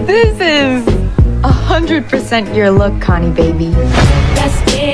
This is 100% your look, Connie baby. That's it.